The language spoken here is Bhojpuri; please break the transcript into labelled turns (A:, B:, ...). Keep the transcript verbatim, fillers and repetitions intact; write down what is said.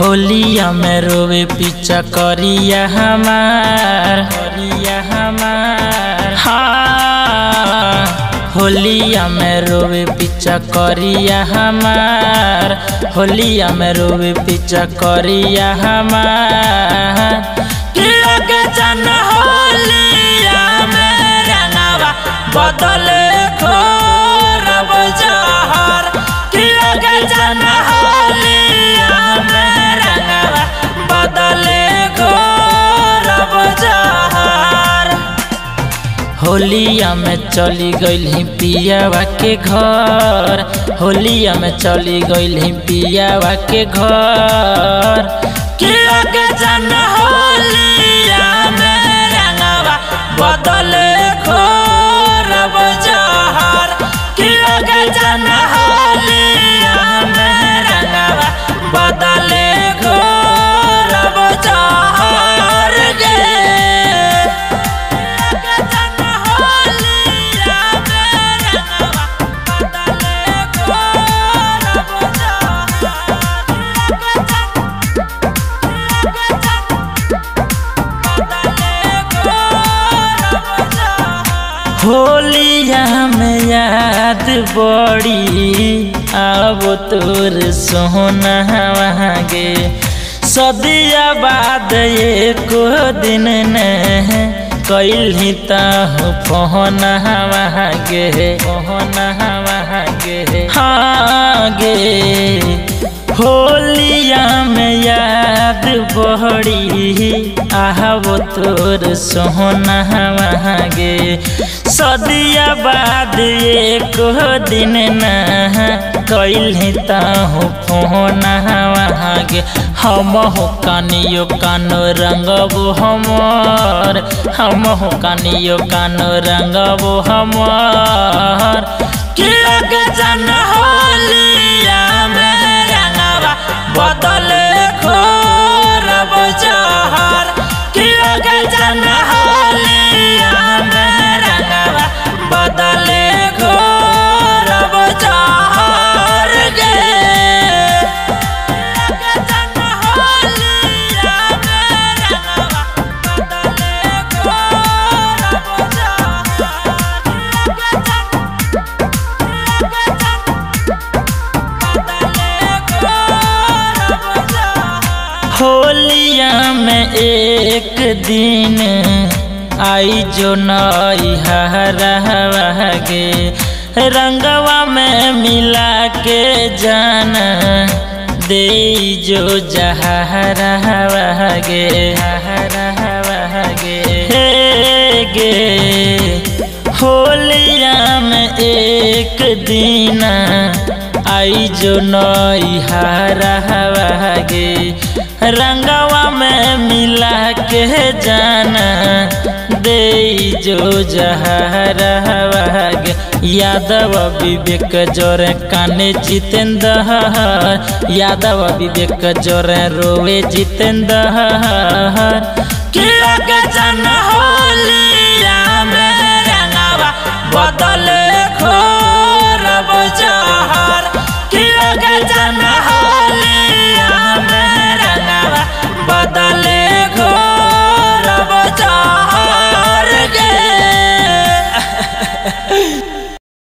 A: होलिया में रोवे पीछा करिया हमार करिया हमार हाँ। होलिया में रोवे पीछा करिया हमार होलिया में रोवे पीछा करिया हमार के जन होलिया में रंगवा बदले घोर बजार के जन होलिया में रंगवा बदले घोर बजार। होलिया में चली गई पियावा के घर होलिया में चली गई पियावा के घर के जन होलिया में रंगवा बदले घोर बजार के जन होलिया में रंगवा बदले घोर बजार गे। होलिया में याद बड़ी अब तोर सोना गे सदिया बाद एक दिन न कैली तहु पहना गे पहना गे हाँ गे। होलिया में याद बड़ी आहब तोर सोना गे सदिया बाद एक दिन न कैली तहु फोना गे हम हो कानियो कानो रंगबो हमार हम हो कानियो कानो रंगबो हमार के जन होलिया में रंगवा बदले घोर बजार के जन होलिया में रंगवा बदले घोर बजार गे। होलिया में एक दिन आई जो नई हरा गे रंगवा में मिला के जाना दे जो जहरा गे हरा गे हे गे। होलिया में एक दिन आई जो नई हरा गे रंगवा में मिला के जाना दे जो जहरा गे। यादव विवेक जोरे काने जितेंद्र यादव विवेक जोरे रोवे जितेंद्र